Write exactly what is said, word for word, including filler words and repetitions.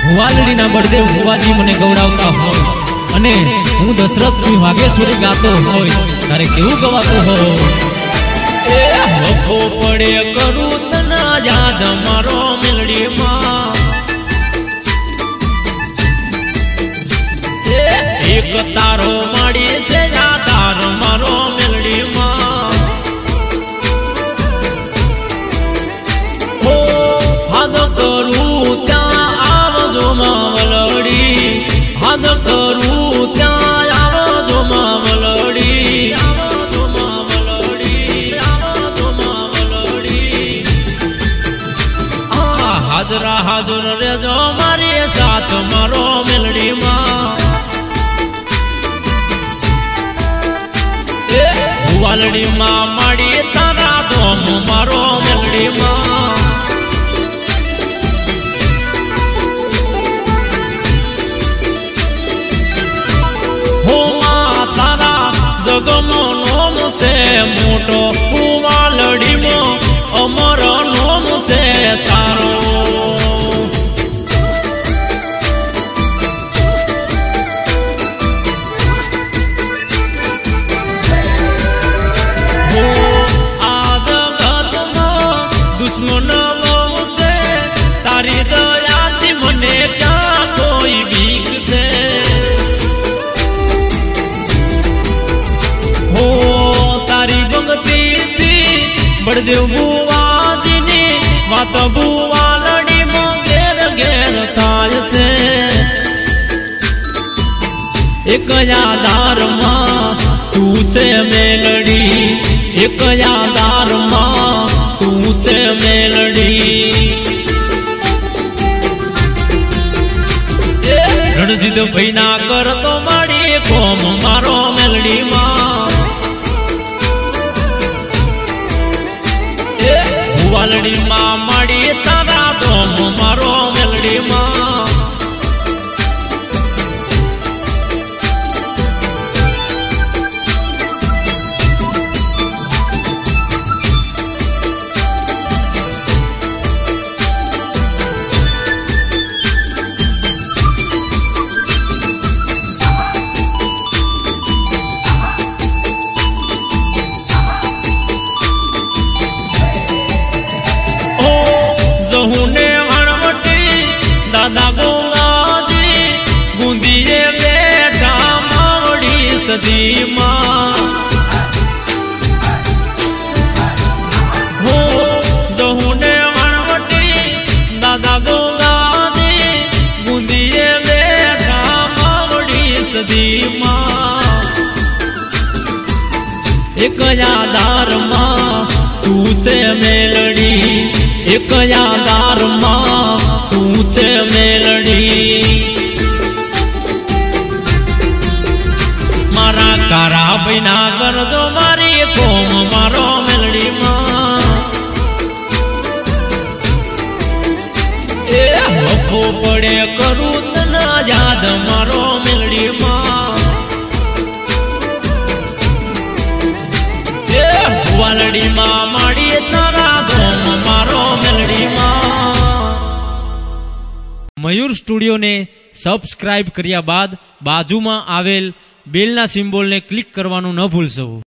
भुवालड़ी ना बड़देव भुवाजी मने गौरावता होय अने हूँ दशरथ सिंह वागेश्वरी गातो होय तारे केवुं गवातो हो ए लखो पड़े करू तना याद मारो मेलडी मां एक तारो माड़ी छे यादार मारो मेलडी मां हो हाथ करू त्या आवजो मावलड़ी हाथ करू त्या आवजो मावलड़ी आवजो मावलड़ी आवजो मावलड़ी आ हाजरा हाजुर रेजो मारी साथ मारो मेलडी मां भुवालड़ी मां माड़ी तारा धोम मारो मेलडी मां हो मां तारा जगमो नोम से मोटो भुवालड़ी मो अमर नोम से तारो दुश्मन बहु तारी दया थी मने क्या कोई भीख दे हो तारी भक्ति थी बड़देव बुवाजी ने वात भुवालड़ी मो घेर घेर थाय छे एक यादार मां तू छे मेलडी एक यादार मां तूचे मेलडी रणजीत भाई ना कर तो माड़ी कोम मारो मेलडी मां भुवालड़ी मां माड़ी तारा कोम मारो मेलडी मां दादा गोगाजी बूंदिए बेटा मावड़ी सजी मां हो जहुने वणवटी दादा गोगाजी बूंदिए बेटा मावड़ी सजी मां एक यादार मां तू छे मेलडी एक यादार मां तूचे मेलडी मारा कारा बिना कर जो मारी कोम मारो मेलडी मां ए लखो पड़े करू तना याद मारो मेलडी मां ए भुवालड़ी मां माड़ी तारा धोम मारो मेलडी मां मयूर स्टूडियो ने सब्सक्राइब कर्या बाद बाजू में आवेल बेलना सिम्बोल ने क्लिक करवानुं न भूलशो।